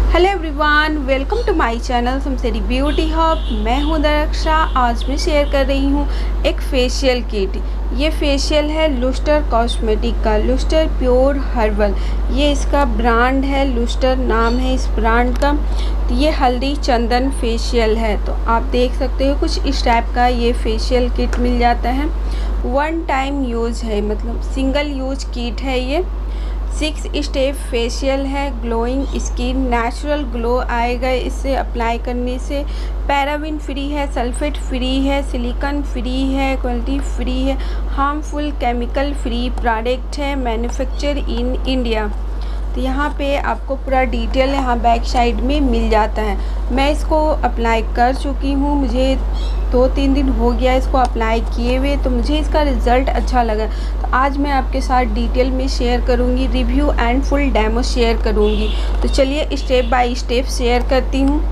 Hello everyone, welcome to my channel समसेरी beauty hub. मैं हूं दरक्षा। आज मैं शेयर कर रही हूं एक फेशियल किट। ये फेशियल है लुस्टर कॉस्मेटिक का, लुस्टर प्योर हर्बल। ये इसका ब्रांड है, लुस्टर नाम है इस ब्रांड का। तो ये हल्दी चंदन फेशियल है। तो आप देख सकते हो कुछ इस टाइप का ये फेशियल किट मिल जाता है। वन टाइम यूज़ है, मतलब सिंगल यूज किट है। ये 6 स्टेप फेशियल है। ग्लोइंग स्किन, नेचुरल ग्लो आएगा इसे अप्लाई करने से। पैराबिन फ्री है, सल्फेट फ्री है, सिलिकॉन फ्री है, क्वालिटी फ्री है, हार्मफुल केमिकल फ्री प्रोडक्ट है, मैन्युफैक्चर इन इंडिया। तो यहाँ पे आपको पूरा डिटेल यहाँ बैक साइड में मिल जाता है। मैं इसको अप्लाई कर चुकी हूँ, मुझे 2-3 दिन हो गया इसको अप्लाई किए हुए, तो मुझे इसका रिज़ल्ट अच्छा लगा। तो आज मैं आपके साथ डिटेल में शेयर करूँगी, review and full demo share करूँगी। तो चलिए स्टेप बाय स्टेप शेयर करती हूँ।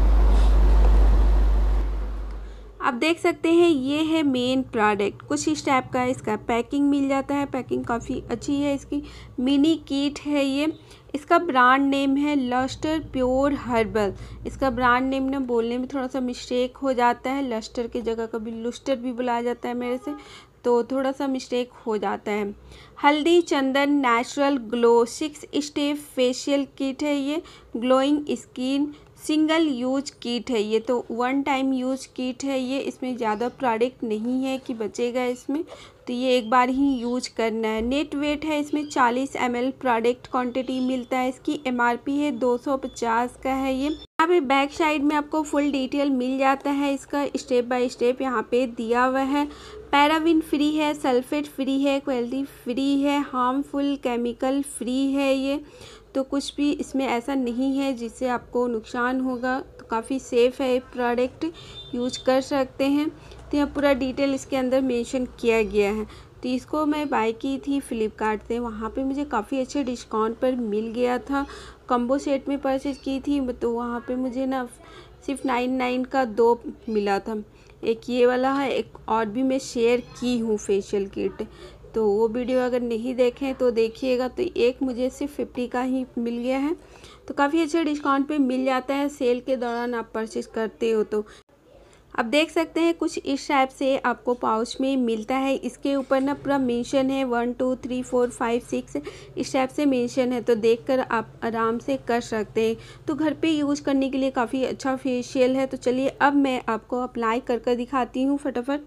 आप देख सकते हैं ये है मेन प्रोडक्ट। कुछ इस टाइप का इसका पैकिंग मिल जाता है। पैकिंग काफ़ी अच्छी है इसकी। मिनी किट है ये। इसका ब्रांड नेम है लस्टर प्योर हर्बल। इसका ब्रांड नेम ना बोलने में थोड़ा सा मिस्टेक हो जाता है। लस्टर की जगह कभी लुस्टर भी बुलाया जाता है मेरे से, तो थोड़ा सा मिस्टेक हो जाता है। हल्दी चंदन natural glow 6 step facial kit है ये। Glowing skin single use kit है ये, तो वन टाइम यूज किट है ये। इसमें ज़्यादा प्रोडक्ट नहीं है कि बचेगा इसमें, तो ये एक बार ही यूज करना है। नेट वेट है इसमें 40 ml प्रोडक्ट क्वांटिटी मिलता है। इसकी MRP है 250 का है ये। यहाँ पे बैक साइड में आपको फुल डिटेल मिल जाता है इसका, स्टेप बाय स्टेप यहाँ पे दिया हुआ है। पैराबिन फ्री है, सल्फेट फ्री है, क्वालिटी फ्री है, हार्मफुल केमिकल फ्री है ये। तो कुछ भी इसमें ऐसा नहीं है जिससे आपको नुकसान होगा। तो काफ़ी सेफ़ है ये प्रोडक्ट, यूज कर सकते हैं। तो यहाँ पूरा डिटेल इसके अंदर मेंशन किया गया है। तो इसको मैं बाय की थी फ्लिपकार्ट से, वहाँ पे मुझे काफ़ी अच्छे डिस्काउंट पर मिल गया था। कम्बो सेट में परचेज़ की थी, तो वहाँ पे मुझे ना सिर्फ 99 का 2 मिला था। एक ये वाला है, एक और भी मैं शेयर की हूँ फेशियल किट, तो वो वीडियो अगर नहीं देखें तो देखिएगा। तो एक मुझे सिर्फ 50 का ही मिल गया है। तो काफ़ी अच्छे डिस्काउंट पे मिल जाता है सेल के दौरान आप परचेज करते हो। तो आप देख सकते हैं कुछ इस टाइप से आपको पाउच में मिलता है। इसके ऊपर ना पूरा मेंशन है 1 2 3 4 5 6 इस टाइप से मेंशन है, तो देखकर आप आराम से कर सकते हैं। तो घर पे यूज़ करने के लिए काफ़ी अच्छा फेशियल है। तो चलिए अब मैं आपको अप्लाई कर दिखाती हूँ फटाफट।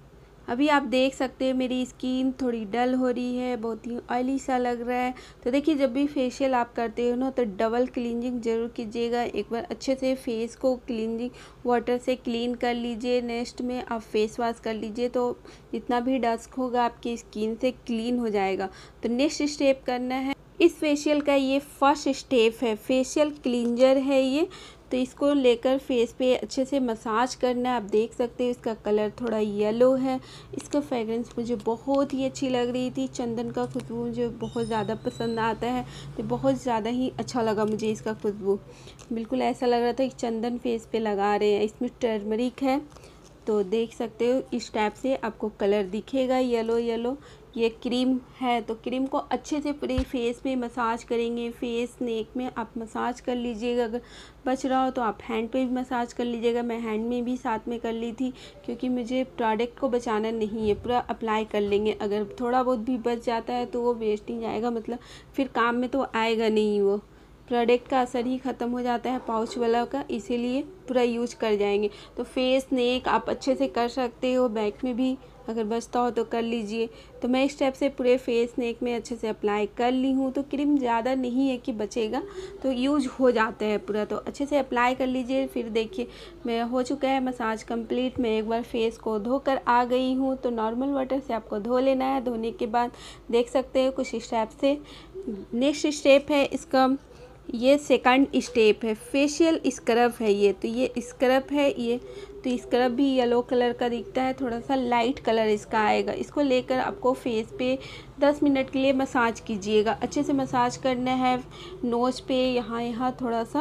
अभी आप देख सकते हैं मेरी स्किन थोड़ी डल हो रही है, बहुत ही ऑयली सा लग रहा है। तो देखिए, जब भी फेशियल आप करते हो ना तो डबल क्लींजिंग ज़रूर कीजिएगा। एक बार अच्छे से फेस को क्लींजिंग वाटर से क्लीन कर लीजिए। नेक्स्ट में आप फेस वॉश कर लीजिए, तो जितना भी डस्ट होगा आपकी स्किन से क्लीन हो जाएगा। तो नेक्स्ट स्टेप करना है, इस फेशियल का ये फर्स्ट स्टेप है, फेशियल क्लींजर है ये। तो इसको लेकर फेस पे अच्छे से मसाज करना है। आप देख सकते हैं इसका कलर थोड़ा येलो है। इसका फ्रेगरेंस मुझे बहुत ही अच्छी लग रही थी। चंदन का खुशबू मुझे बहुत ज़्यादा पसंद आता है, तो बहुत ज़्यादा ही अच्छा लगा मुझे इसका खुशबू। बिल्कुल ऐसा लग रहा था कि चंदन फेस पे लगा रहे हैं। इसमें टर्मरिक है, तो देख सकते हो इस टाइप से आपको कलर दिखेगा येलो येलो। ये क्रीम है, तो क्रीम को अच्छे से पूरे फेस में मसाज करेंगे। फेस नेक में आप मसाज कर लीजिएगा। अगर बच रहा हो तो आप हैंड पे भी मसाज कर लीजिएगा। मैं हैंड में भी साथ में कर ली थी, क्योंकि मुझे प्रोडक्ट को बचाना नहीं है, पूरा अप्लाई कर लेंगे। अगर थोड़ा बहुत भी बच जाता है तो वो वेस्ट ही जाएगा, मतलब फिर काम में तो आएगा नहीं, वो प्रोडक्ट का असर ही ख़त्म हो जाता है पाउच वाला का, इसीलिए पूरा यूज कर जाएंगे। तो फेस नेक आप अच्छे से कर सकते हो, बैक में भी अगर बचता हो तो कर लीजिए। तो मैं इस स्टेप से पूरे फेस नेक में अच्छे से अप्लाई कर ली हूँ। तो क्रीम ज़्यादा नहीं है कि बचेगा, तो यूज हो जाता है पूरा। तो अच्छे से अप्लाई कर लीजिए। फिर देखिए मेरा हो चुका है मसाज कंप्लीट। मैं एक बार फेस को धोकर आ गई हूँ। तो नॉर्मल वाटर से आपको धो लेना है। धोने के बाद देख सकते हो कुछ इस टाइप से। नेक्स्ट स्टेप है इसका, ये सेकंड स्टेप है, फेशियल स्क्रब है ये। तो ये स्क्रब है ये, तो स्क्रब भी येलो कलर का दिखता है, थोड़ा सा लाइट कलर इसका आएगा। इसको लेकर आपको फेस पे 10 मिनट के लिए मसाज कीजिएगा। अच्छे से मसाज करना है। नोज पे यहाँ थोड़ा सा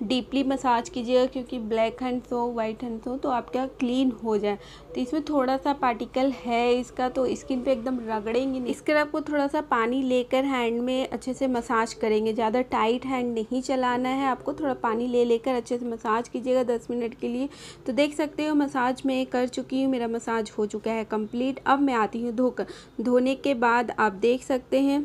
डीपली मसाज कीजिएगा, क्योंकि ब्लैक हैंड्स हो वाइट हैंड्स हो तो आपका क्लीन हो जाए। तो इसमें थोड़ा सा पार्टिकल है इसका, तो स्किन पे एकदम रगड़ेंगे नहीं। इसके आपको थोड़ा सा पानी लेकर हैंड में अच्छे से मसाज करेंगे। ज़्यादा टाइट हैंड नहीं चलाना है आपको, थोड़ा पानी ले लेकर अच्छे से मसाज कीजिएगा 10 मिनट के लिए। तो देख सकते हो मसाज मैं कर चुकी हूँ, मेरा मसाज हो चुका है कंप्लीट। अब मैं आती हूँ धोकर। धोने के बाद आप देख सकते हैं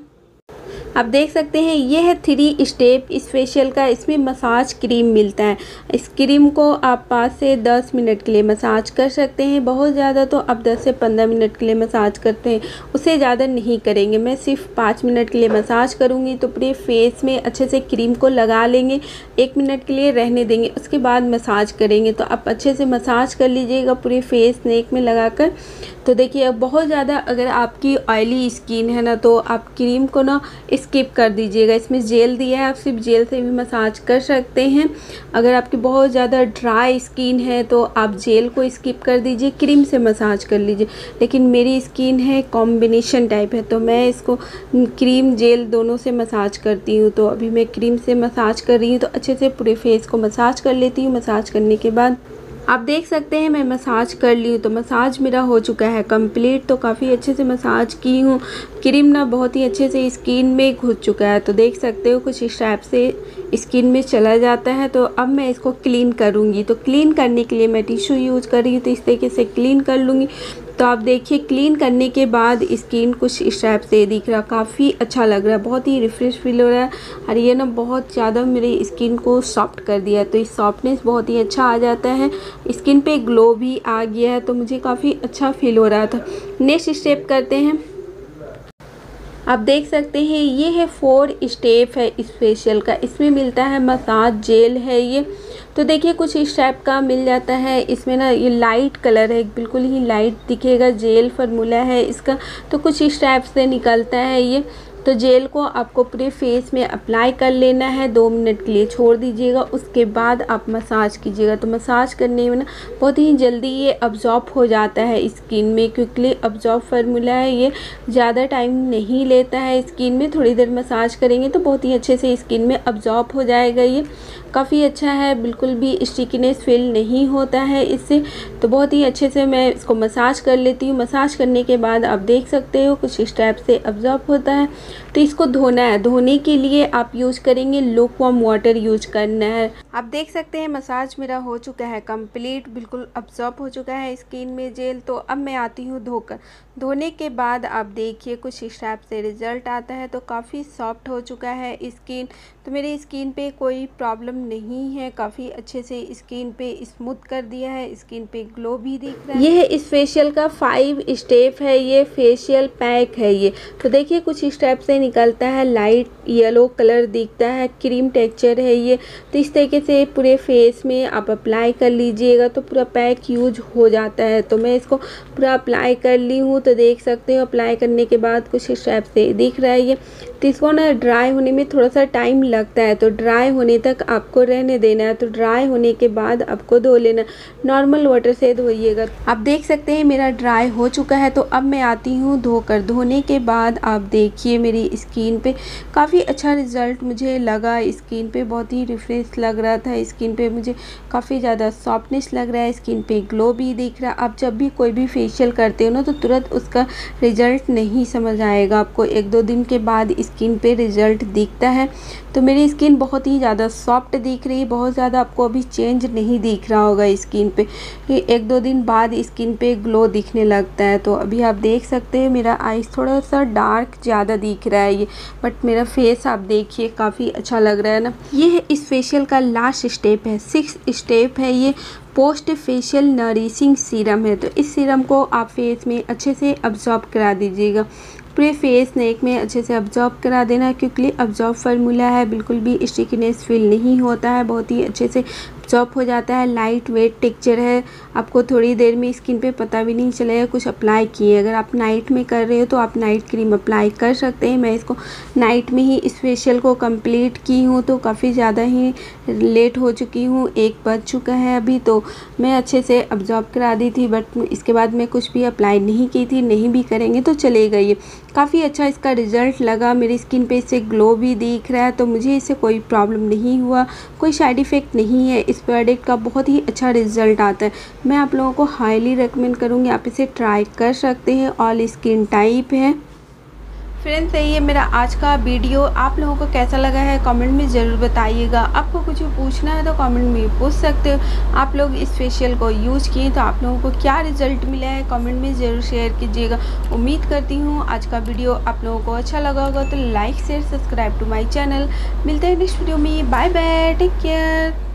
ये है 3 स्टेप इस फेशियल का। इसमें मसाज क्रीम मिलता है। इस क्रीम को आप 5 से 10 मिनट के लिए मसाज कर सकते हैं। बहुत ज़्यादा तो आप 10 से 15 मिनट के लिए मसाज करते हैं, उससे ज़्यादा नहीं करेंगे। मैं सिर्फ 5 मिनट के लिए मसाज करूँगी। तो पूरे फेस में अच्छे से क्रीम को लगा लेंगे, 1 मिनट के लिए रहने देंगे, उसके बाद मसाज करेंगे। तो आप अच्छे से मसाज कर लीजिएगा पूरे फेस नेक में लगाकर। तो देखिए अब बहुत ज़्यादा अगर आपकी ऑयली स्किन है ना, तो आप क्रीम को ना स्किप कर दीजिएगा। इसमें जेल दिया है, आप सिर्फ जेल से भी मसाज कर सकते हैं। अगर आपकी बहुत ज़्यादा ड्राई स्किन है तो आप जेल को स्किप कर दीजिए, क्रीम से मसाज कर लीजिए। लेकिन मेरी स्किन है कॉम्बिनेशन टाइप है, तो मैं इसको क्रीम जेल दोनों से मसाज करती हूँ। तो अभी मैं क्रीम से मसाज कर रही हूँ। तो अच्छे से पूरे फेस को मसाज कर लेती हूँ। मसाज करने के बाद आप देख सकते हैं मैं मसाज कर ली हूँ। तो मसाज मेरा हो चुका है कंप्लीट। तो काफ़ी अच्छे से मसाज की हूँ। क्रीम ना बहुत ही अच्छे से स्किन में घुस चुका है। तो देख सकते हो कुछ इस टाइप से स्किन में चला जाता है। तो अब मैं इसको क्लीन करूँगी। तो क्लीन करने के लिए मैं टिश्यू यूज़ कर रही हूँ। तो इस तरीके से क्लीन कर लूँगी। तो आप देखिए क्लीन करने के बाद स्किन कुछ इस टाइप से दिख रहा, काफ़ी अच्छा लग रहा है, बहुत ही रिफ्रेश फील हो रहा है। और ये ना बहुत ज़्यादा मेरी स्किन को सॉफ्ट कर दिया है। तो इस सॉफ्टनेस बहुत ही अच्छा आ जाता है, स्किन पे ग्लो भी आ गया है। तो मुझे काफ़ी अच्छा फील हो रहा था। नेक्स्ट स्टेप करते हैं। आप देख सकते हैं ये है 4 स्टेप है इस फेशियल का। इसमें मिलता है मसाज जेल है ये। तो देखिए कुछ इस टाइप का मिल जाता है। इसमें ना ये लाइट कलर है, बिल्कुल ही लाइट दिखेगा, जेल फार्मूला है इसका। तो कुछ इस टाइप से निकलता है ये। तो जेल को आपको पूरे फेस में अप्लाई कर लेना है, 2 मिनट के लिए छोड़ दीजिएगा, उसके बाद आप मसाज कीजिएगा। तो मसाज करने में ना बहुत ही जल्दी ये अब्जॉर्ब हो जाता है स्किन में, क्योंकि अब्जॉर्ब फार्मूला है ये, ज़्यादा टाइम नहीं लेता है स्किन में। थोड़ी देर मसाज करेंगे तो बहुत ही अच्छे से स्किन में अब्जॉर्ब हो जाएगा ये। काफ़ी अच्छा है, बिल्कुल भी स्टिकीनेस फील नहीं होता है इससे। तो बहुत ही अच्छे से मैं इसको मसाज कर लेती हूँ। मसाज करने के बाद आप देख सकते हो कुछ इस टाइप से अब्जॉर्ब होता है। तो इसको धोना है। धोने के लिए आप यूज़ करेंगे लुकवार्म वाटर यूज करना है। आप देख सकते हैं मसाज मेरा हो चुका है कंप्लीट, बिल्कुल अब्जॉर्ब हो चुका है स्किन में जेल। तो अब मैं आती हूँ धोकर। धोने के बाद आप देखिए कुछ इस टाइप से रिज़ल्ट आता है। तो काफ़ी सॉफ्ट हो चुका है स्किन। तो मेरी स्किन पे कोई प्रॉब्लम नहीं है, काफ़ी अच्छे से स्किन पे स्मूथ कर दिया है, स्किन पे ग्लो भी दिख रहा है। ये है इस फेशियल का 5 स्टेप है, ये फेशियल पैक है ये। तो देखिए कुछ इस टाइप से निकलता है, लाइट येलो कलर दिखता है, क्रीम टेक्सचर है ये। तो इस तरीके से पूरे फेस में आप अप्लाई कर लीजिएगा तो पूरा पैक यूज हो जाता है। तो मैं इसको पूरा अप्लाई कर ली हूँ। तो देख सकते हो अप्लाई करने के बाद कुछ इस टाइप से दिख रहा है ये। तो इसको ना ड्राई होने में थोड़ा सा टाइम लगता है। तो ड्राई होने तक आपको रहने देना है। तो ड्राई होने के बाद आपको धो लेना, नॉर्मल वाटर से धोइएगा। आप देख सकते हैं मेरा ड्राई हो चुका है। तो अब मैं आती हूँ धोकर। धोने के बाद आप देखिए मेरी स्किन पे काफ़ी अच्छा रिज़ल्ट मुझे लगा। स्किन पे बहुत ही रिफ्रेश लग रहा था, स्किन पे मुझे काफ़ी ज़्यादा सॉफ्टनेस लग रहा है, स्किन पे ग्लो भी दिख रहा है। आप जब भी कोई भी फेशियल करते हो ना तो तुरंत उसका रिज़ल्ट नहीं समझ आएगा, आपको 1-2 दिन के बाद स्किन पे रिज़ल्ट दिखता है। तो मेरी स्किन बहुत ही ज़्यादा सॉफ्ट दिख रही है, बहुत ज़्यादा आपको अभी चेंज नहीं दिख रहा होगा स्किन पे। 1-2 दिन बाद स्किन पे ग्लो दिखने लगता है। तो अभी आप देख सकते हैं मेरा आईज थोड़ा सा डार्क ज़्यादा दिख रहा है ये, बट मेरा फेस आप देखिए काफ़ी अच्छा लग रहा है ना। ये है इस फेशियल का लास्ट स्टेप है, 6 स्टेप है ये। पोस्ट फेशियल नरिशिंग सीरम है। तो इस सीरम को आप फेस में अच्छे से अब्जॉर्ब करा दीजिएगा, पूरे फेस नेक में अच्छे से अब्जॉर्ब करा देना, क्योंकि अब्जॉर्ब फार्मूला है, बिल्कुल भी स्टिकीनेस फील नहीं होता है, बहुत ही अच्छे से अब्जॉर्ब हो जाता है, लाइट वेट टेक्सचर है, आपको थोड़ी देर में स्किन पे पता भी नहीं चलेगा कुछ अप्लाई किए। अगर आप नाइट में कर रहे हो तो आप नाइट क्रीम अप्लाई कर सकते हैं। मैं इसको नाइट में ही इस फेशियल को कंप्लीट की हूँ, तो काफ़ी ज़्यादा ही लेट हो चुकी हूँ, 1 बज चुका है अभी। तो मैं अच्छे से अब्जॉर्ब करा दी थी, बट इसके बाद मैं कुछ भी अप्लाई नहीं की थी। नहीं भी करेंगे तो चलेगा। ये काफ़ी अच्छा इसका रिज़ल्ट लगा, मेरी स्किन पे इससे ग्लो भी दिख रहा है, तो मुझे इससे कोई प्रॉब्लम नहीं हुआ, कोई साइड इफ़ेक्ट नहीं है। इस प्रोडक्ट का बहुत ही अच्छा रिज़ल्ट आता है। मैं आप लोगों को हाईली रिकमेंड करूँगी, आप इसे ट्राई कर सकते हैं। ऑल स्किन टाइप है। फ्रेंड्स, यही है मेरा आज का वीडियो। आप लोगों को कैसा लगा है कमेंट में ज़रूर बताइएगा। आपको कुछ पूछना है तो कमेंट में पूछ सकते हो। आप लोग इस फेशियल को यूज़ किए तो आप लोगों को क्या रिज़ल्ट मिला है कमेंट में ज़रूर शेयर कीजिएगा। उम्मीद करती हूँ आज का वीडियो आप लोगों को अच्छा लगा होगा, तो like share subscribe to my channel. मिलते हैं नेक्स्ट वीडियो में। Bye bye, take care.